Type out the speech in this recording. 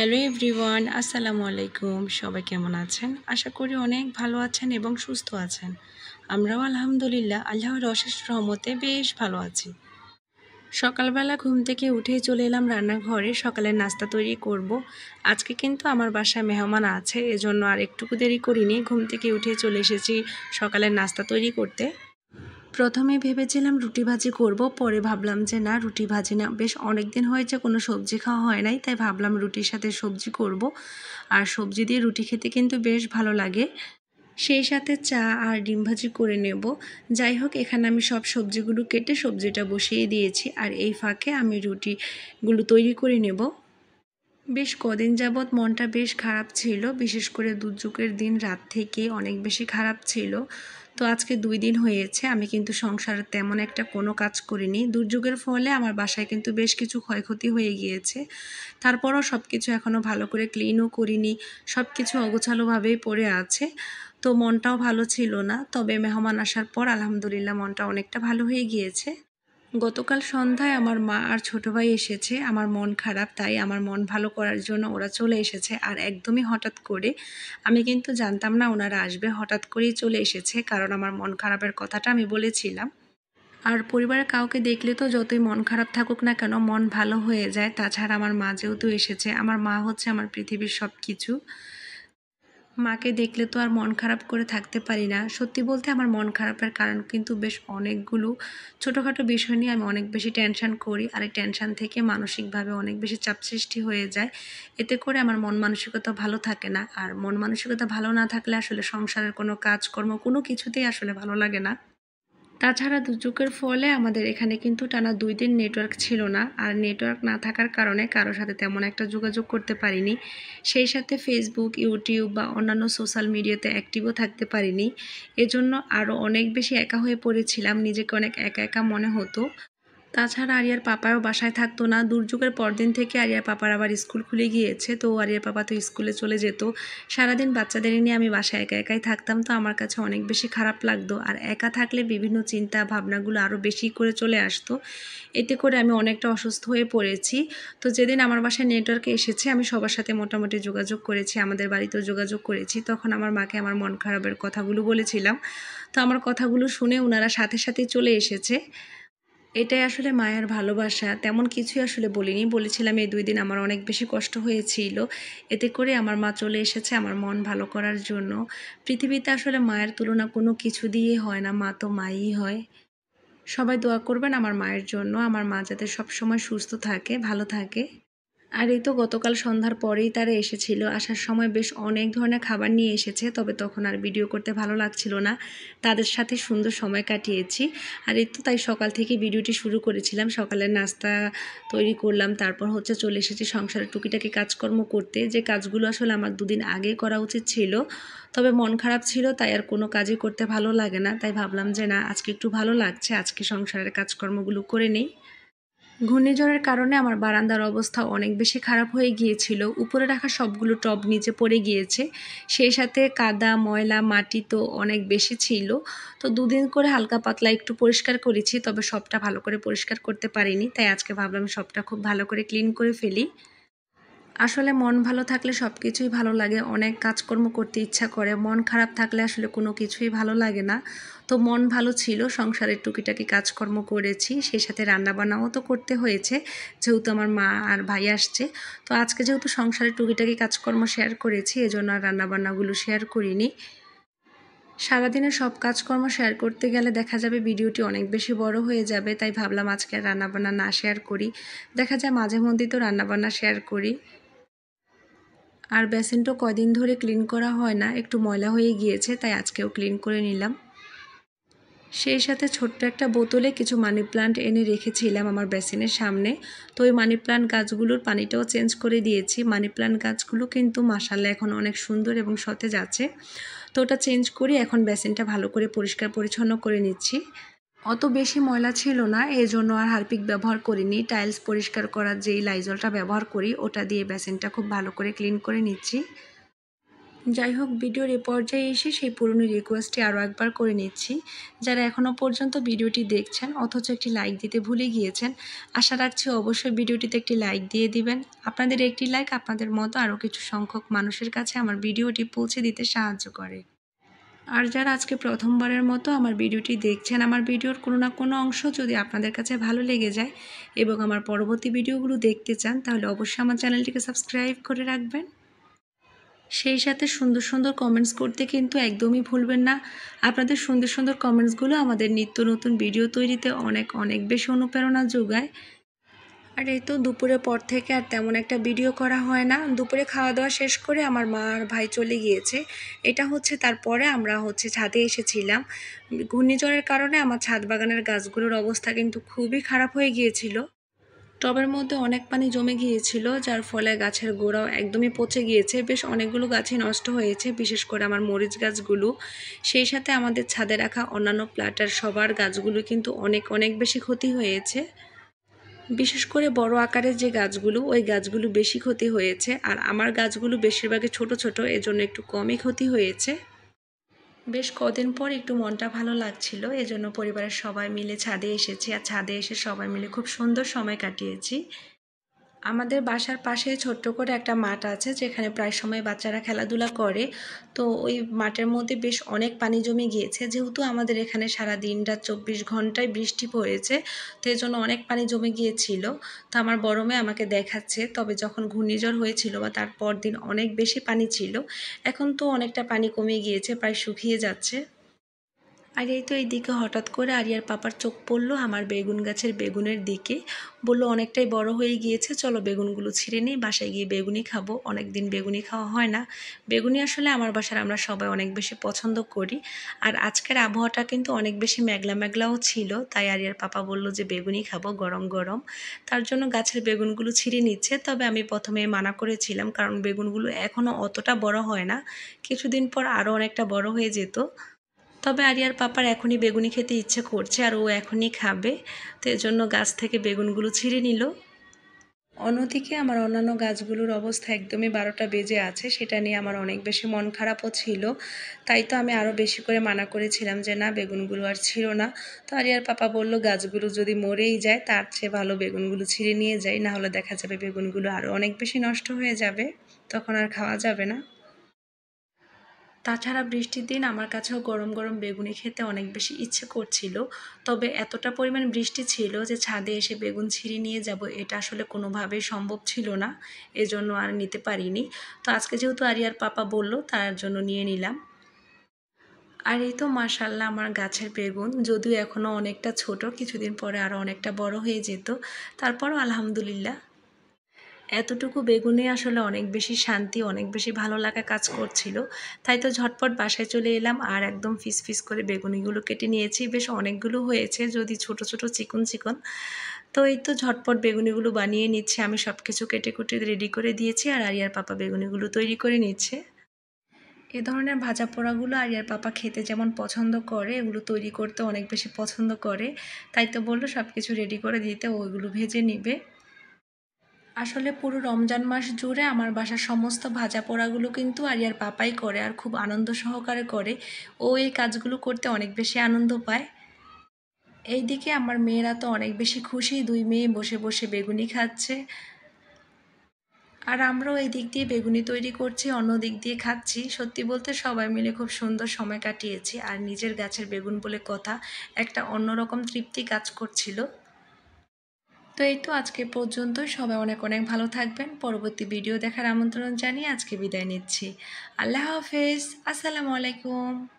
Hello everyone, আসসালামু আলাইকুম। সবাই কেমন আছেন? আশা করি অনেক ভালো আছেন এবং সুস্থ আছেন। আমরাও আলহামদুলিল্লাহ আল্লাহর অশেষ রহমতে বেশ ভালো আছি। সকালবেলা ঘুম থেকে উঠেই চলে এলাম রান্নাঘরে সকালের নাস্তা তৈরি করব। আজকে কিন্তু আমার বাসায় মেহমান আছে, এজন্য আর একটুকু দেরি করিনি। ঘুম থেকে উঠে চলে এসেছি সকালের নাস্তা তৈরি করতে। প্রথমে ভেবেছিলাম রুটি ভাজি করব, পরে ভাবলাম যে না, রুটি ভাজি না, বেশ অনেক দিন হয়েছে কোনো সবজি খাওয়া হয় নাই, তাই ভাবলাম রুটির সাথে সবজি করব। আর সবজি দিয়ে রুটি খেতে কিন্তু বেশ ভালো লাগে। সেই সাথে চা আর ডিম ভাজি করে নেব। যাই হোক, এখানে আমি সব সবজিগুলো কেটে সবজিটা বসিয়ে দিয়েছি, আর এই ফাঁকে আমি রুটিগুলো তৈরি করে নেব। বেশ কদিন যাবৎ মনটা বেশ খারাপ ছিল, বিশেষ করে দুর্যোগের দিন রাত থেকে অনেক বেশি খারাপ ছিল। তো আজকে 2 দিন হয়েছে আমি কিন্তু সংসারে তেমন একটা কোনো কাজ করিনি। দুর্যোগের ফলে আমার বাসায় কিন্তু বেশ কিছু ক্ষয়ক্ষতি হয়ে গিয়েছে। তারপরও সব কিছু এখনও ভালো করে ক্লিনও করিনি, সব কিছু অগোছালোভাবেই পড়ে আছে। তো মনটাও ভালো ছিল না, তবে মেহমান আসার পর আলহামদুলিল্লাহ মনটা অনেকটা ভালো হয়ে গিয়েছে। গতকাল সন্ধ্যায় আমার মা আর ছোট ভাই এসেছে। আমার মন খারাপ, তাই আমার মন ভালো করার জন্য ওরা চলে এসেছে, আর একদমই হঠাৎ করে। আমি কিন্তু জানতাম না ওনারা আসবে, হঠাৎ করেই চলে এসেছে, কারণ আমার মন খারাপের কথাটা আমি বলেছিলাম। আর পরিবারের কাউকে দেখলে তো যতই মন খারাপ থাকুক না কেন, মন ভালো হয়ে যায়। তাছাড়া আমার মা যেহেতু এসেছে, আমার মা হচ্ছে আমার পৃথিবীর সব কিছু। মাকে দেখলে তো আর মন খারাপ করে থাকতে পারি না। সত্যি বলতে আমার মন খারাপের কারণ কিন্তু বেশ অনেকগুলো। ছোটোখাটো বিষয় নিয়ে আমি অনেক বেশি টেনশন করি, আর এই টেনশন থেকে মানসিকভাবে অনেক বেশি চাপ সৃষ্টি হয়ে যায়। এতে করে আমার মন মানসিকতা ভালো থাকে না, আর মন মানসিকতা ভালো না থাকলে আসলে সংসারের কোনো কাজকর্ম কোনো কিছুতেই আসলে ভালো লাগে না। তাছাড়া দুর্যোগের ফলে আমাদের এখানে কিন্তু টানা 2 দিন নেটওয়ার্ক ছিল না, আর নেটওয়ার্ক না থাকার কারণে কারো সাথে তেমন একটা যোগাযোগ করতে পারিনি। সেই সাথে ফেসবুক, ইউটিউব বা অন্যান্য সোশ্যাল মিডিয়াতে অ্যাক্টিভও থাকতে পারিনি। এজন্য আরও অনেক বেশি একা হয়ে পড়েছিলাম, নিজেকে অনেক একা একা মনে হতো। তাছাড়া আরিয়ার পাপাও বাসায় থাকতো না। দুর্যোগের পরদিন থেকে আরিয়ার পাপার আবার স্কুল খুলে গিয়েছে, তো আরিয়ার পাপা তো স্কুলে চলে যেত। সারাদিন বাচ্চাদের নিয়ে আমি বাসায় একা একাই থাকতাম, তো আমার কাছে অনেক বেশি খারাপ লাগতো। আর একা থাকলে বিভিন্ন চিন্তা ভাবনাগুলো আরও বেশি করে চলে আসতো। এতে করে আমি অনেকটা অসুস্থ হয়ে পড়েছি। তো যেদিন আমার বাসায় নেটওয়ার্ক এসেছে, আমি সবার সাথে মোটামুটি যোগাযোগ করেছি, আমাদের বাড়িতেও যোগাযোগ করেছি। তখন আমার মাকে আমার মন খারাপের কথাগুলো বলেছিলাম। তো আমার কথাগুলো শুনে ওনারা সাথে সাথেই চলে এসেছে। এটাই আসলে মায়ের ভালোবাসা। তেমন কিছুই আসলে বলিনি। বলেছিলাম এই 2 দিন আমার অনেক বেশি কষ্ট হয়েছিল। এতে করে আমার মা চলে এসেছে আমার মন ভালো করার জন্য। পৃথিবীতে আসলে মায়ের তুলনা কোনো কিছু দিয়েই হয় না। মা তো মাই হয়। সবাই দোয়া করবেন আমার মায়ের জন্য। আমার মা যাতে সবসময় সুস্থ থাকে, ভালো থাকে। আর এই তো গতকাল সন্ধ্যার পরেই তারা এসেছিল। আসার সময় বেশ অনেক ধরনের খাবার নিয়ে এসেছে। তবে তখন আর ভিডিও করতে ভালো লাগছিল না। তাদের সাথে সুন্দর সময় কাটিয়েছি। আর এই তো তাই সকাল থেকে ভিডিওটি শুরু করেছিলাম। সকালের নাস্তা তৈরি করলাম। তারপর হচ্ছে চলে এসেছি সংসারের টুকিটাকি কাজকর্ম করতে। যে কাজগুলো আসলে আমার 2 দিন আগে করা উচিত ছিল। তবে মন খারাপ ছিল, তাই আর কোনো কাজই করতে ভালো লাগে না। তাই ভাবলাম যে না, আজকে একটু ভালো লাগছে। আজকে সংসারের কাজকর্মগুলো করে নেই। ঘূর্ণিঝড়ের কারণে আমার বারান্দার অবস্থা অনেক বেশি খারাপ হয়ে গিয়েছিল। উপরে রাখা সবগুলো টব নিচে পড়ে গিয়েছে। সেই সাথে কাদা, ময়লা, মাটি তো অনেক বেশি ছিল। তো 2 দিন করে হালকা পাতলা একটু পরিষ্কার করেছি। তবে সবটা ভালো করে পরিষ্কার করতে পারিনি। তাই আজকে ভাবলাম সবটা খুব ভালো করে ক্লিন করে ফেলি। আসলে মন ভালো থাকলে সব কিছুই ভালো লাগে। অনেক কাজকর্ম করতে ইচ্ছা করে। মন খারাপ থাকলে আসলে কোনো কিছুই ভালো লাগে না। তো মন ভালো ছিল, সংসারের টুকিটাকি কাজকর্ম করেছি। সেই সাথে রান্নাবান্নাও তো করতে হয়েছে, যেহেতু আমার মা আর ভাই আসছে। তো আজকে যেহেতু সংসারের টুকিটাকি কাজকর্ম শেয়ার করেছি, এজন্য আর রান্নাবান্নাগুলো শেয়ার করিনি। সারাদিনের সব কাজকর্ম শেয়ার করতে গেলে দেখা যাবে ভিডিওটি অনেক বেশি বড় হয়ে যাবে। তাই ভাবলাম আজকে আর রান্নাবান্না না শেয়ার করি। দেখা যায় মাঝে মধ্যেই তো রান্নাবান্না শেয়ার করি। আর বেসিনটাও কয়দিন ধরে ক্লিন করা হয় না, একটু ময়লা হয়ে গিয়েছে, তাই আজকেও ক্লিন করে নিলাম। সেই সাথে ছোট্ট একটা বোতলে কিছু মানি প্লান্ট এনে রেখেছিলাম আমার বেসিনের সামনে। তো ওই মানি প্লান্ট গাছগুলোর পানিটাও চেঞ্জ করে দিয়েছি। মানি প্লান্ট গাছগুলো কিন্তু মাশাআল্লাহ এখন অনেক সুন্দর এবং সতেজ আছে। তো ওটা চেঞ্জ করে এখন বেসিনটা ভালো করে পরিষ্কার পরিচ্ছন্ন করে নিচ্ছি। অত বেশি ময়লা ছিল না, এজন্য আর হারপিক ব্যবহার করিনি। টাইলস পরিষ্কার করার যেই লাইজলটা ব্যবহার করি, ওটা দিয়ে বেসিনটা খুব ভালো করে ক্লিন করে নিচ্ছি। যাই হোক, ভিডিওর এ পর্যায়ে এসে সেই পুরনো রিকোয়েস্টটি আরও একবার করে নিচ্ছি। যারা এখনও পর্যন্ত ভিডিওটি দেখছেন অথচ একটি লাইক দিতে ভুলে গিয়েছেন, আশা রাখছি অবশ্যই ভিডিওটিতে একটি লাইক দিয়ে দিবেন। আপনাদের একটি লাইক আপনাদের মতো আরও কিছু সংখ্যক মানুষের কাছে আমার ভিডিওটি পৌঁছে দিতে সাহায্য করে। আর যারা আজকে প্রথমবারের মতো আমার ভিডিওটি দেখছেন, আমার ভিডিওর কোনো না কোনো অংশ যদি আপনাদের কাছে ভালো লেগে যায় এবং আমার পরবর্তী ভিডিওগুলো দেখতে চান, তাহলে অবশ্যই আমার চ্যানেলটিকে সাবস্ক্রাইব করে রাখবেন। সেই সাথে সুন্দর সুন্দর কমেন্টস করতে কিন্তু একদমই ভুলবেন না। আপনাদের সুন্দর সুন্দর কমেন্টসগুলো আমাদের নিত্য নতুন ভিডিও তৈরিতে অনেক অনেক বেশি অনুপ্রেরণা যোগায়। আর এই তো দুপুরের পর থেকে আর তেমন একটা ভিডিও করা হয় না। দুপুরে খাওয়া দাওয়া শেষ করে আমার মা আর ভাই চলে গিয়েছে। এটা হচ্ছে তারপরে আমরা ছাদে এসেছিলাম। ঘূর্ণিঝড়ের কারণে আমার ছাদ বাগানের গাছগুলোর অবস্থা কিন্তু খুবই খারাপ হয়ে গিয়েছিল। টবের মধ্যে অনেক পানি জমে গিয়েছিল, যার ফলে গাছের গোড়াও একদমই পচে গিয়েছে। বেশ অনেকগুলো গাছই নষ্ট হয়েছে, বিশেষ করে আমার মরিচ গাছগুলো। সেই সাথে আমাদের ছাদে রাখা অন্যান্য প্ল্যান্টার সবার গাছগুলো কিন্তু অনেক অনেক বেশি ক্ষতি হয়েছে। বিশেষ করে বড় আকারের যে গাছগুলো, ওই গাছগুলো বেশি ক্ষতি হয়েছে। আর আমার গাছগুলো বেশিরভাগই ছোট ছোট, এজন্য একটু কমই ক্ষতি হয়েছে। বেশ কদিন পর একটু মনটা ভালো লাগছিল, এজন্য পরিবারের সবাই মিলে ছাদে এসেছি। আর ছাদে এসে সবাই মিলে খুব সুন্দর সময় কাটিয়েছি। আমাদের বাসার পাশে ছোট্ট করে একটা মাঠ আছে, যেখানে প্রায় সময় বাচ্চারা খেলাধুলা করে। তো ওই মাঠের মধ্যে বেশ অনেক পানি জমে গিয়েছে। যেহেতু আমাদের এখানে সারা দিনরাত 24 ঘন্টায় বৃষ্টি পড়েছে, তো এজন্য অনেক পানি জমে গিয়েছিল। তো আমার বড় মেয়ে আমাকে দেখাচ্ছে, তবে যখন ঘূর্ণিঝড় হয়েছিল বা তার পরদিন অনেক বেশি পানি ছিল। এখন তো অনেকটা পানি কমে গিয়েছে, প্রায় শুকিয়ে যাচ্ছে। আর এই তো এইদিকে হঠাৎ করে আরিয়ার পাপার চোখ পড়লো আমার বেগুন গাছের বেগুনের দিকে। বলল, অনেকটাই বড় হয়ে গিয়েছে, চলো বেগুনগুলো ছিঁড়ে নিই, বাসায় গিয়ে বেগুনি খাবো। অনেক দিন বেগুনি খাওয়া হয় না। বেগুনি আসলে আমার বাসার আমরা সবাই অনেক বেশি পছন্দ করি। আর আজকের আবহাওয়াটা কিন্তু অনেক বেশি মেঘলা মেঘলাও ছিল, তাই আরিয়ার পাপা বলল যে বেগুনি খাবো গরম গরম। তার জন্য গাছের বেগুনগুলো ছিঁড়ে নিচ্ছে। তবে আমি প্রথমে মানা করেছিলাম, কারণ বেগুনগুলো এখনও অতটা বড় হয় না, কিছুদিন পর আরও অনেকটা বড় হয়ে যেত। তবে আরিয়ার পাপার এখনই বেগুনি খেতে ইচ্ছে করছে, আর ও এখনই খাবে। তো এজন্য গাছ থেকে বেগুনগুলো ছিঁড়ে নিল। অন্যদিকে আমার অন্যান্য গাছগুলোর অবস্থা একদমই 12টা বেজে আছে, সেটা নিয়ে আমার অনেক বেশি মন খারাপও ছিল। তাই তো আমি আরও বেশি করে মানা করেছিলাম যে না, বেগুনগুলো আর ছিঁড়ো না। তো আরিয়ার পাপা বলল, গাছগুলো যদি মরেই যায় তার চেয়ে ভালো বেগুনগুলো ছিঁড়ে নিয়ে যাই, না হলে দেখা যাবে বেগুনগুলো আরও অনেক বেশি নষ্ট হয়ে যাবে, তখন আর খাওয়া যাবে না। তাছাড়া বৃষ্টির দিন আমার কাছেও গরম গরম বেগুনি খেতে অনেক বেশি ইচ্ছে করছিল। তবে এতটা পরিমাণ বৃষ্টি ছিল যে ছাদে এসে বেগুন ছিঁড়ে নিয়ে যাব, এটা আসলে কোনোভাবেই সম্ভব ছিল না। এজন্য আর নিতে পারিনি। তো আজকে যেহেতু আরিয়ার পাপা বলল, তার জন্য নিয়ে নিলাম। আর এই তো মাশাআল্লাহ, আমার গাছের বেগুন যদিও এখনও অনেকটা ছোট, কিছুদিন পরে আরও অনেকটা বড় হয়ে যেত। তারপরও আলহামদুলিল্লাহ, এতটুকু বেগুনে আসলে অনেক বেশি শান্তি, অনেক বেশি ভালো লাগা কাজ করছিল। তাই তো ঝটপট বাসায় চলে এলাম আর একদম ফিস ফিস করে বেগুনিগুলো কেটে নিয়েছি। বেশ অনেকগুলো হয়েছে, যদি ছোট ছোট চিকন চিকন। তো এই তো ঝটপট বেগুনিগুলো বানিয়ে নিচ্ছে। আমি সব কিছু কেটে কুটে রেডি করে দিয়েছি, আর আরিয়ার পাপা বেগুনিগুলো তৈরি করে নিচ্ছে। এ ধরনের ভাজা পোড়াগুলো আরিয়ার পাপা খেতে যেমন পছন্দ করে, এগুলো তৈরি করতে অনেক বেশি পছন্দ করে। তাই তো বললো সব কিছু রেডি করে দিতে, ওইগুলো ভেজে নিবে। আসলে পুরো রমজান মাস জুড়ে আমার বাসার সমস্ত ভাজা পোড়াগুলো কিন্তু আরিয়ার পাপাই করে, আর খুব আনন্দ সহকারে করে। ও এই কাজগুলো করতে অনেক বেশি আনন্দ পায়। এইদিকে আমার মেয়েরা তো অনেক বেশি খুশি, দুই মেয়ে বসে বসে বেগুনি খাচ্ছে। আর আমরাও এই দিক দিয়ে বেগুনি তৈরি করছি, অন্য দিক দিয়ে খাচ্ছি। সত্যি বলতে সবাই মিলে খুব সুন্দর সময় কাটিয়েছি। আর নিজের গাছের বেগুন বলে কথা, একটা অন্যরকম তৃপ্তি কাজ করছিল। তো এই তো আজকে পর্যন্তই। সবাই অনেক অনেক ভালো থাকবেন। পরবর্তী ভিডিও দেখার আমন্ত্রণ জানিয়ে আজকে বিদায় নিচ্ছি। আল্লাহ হাফেজ। আসসালামু আলাইকুম।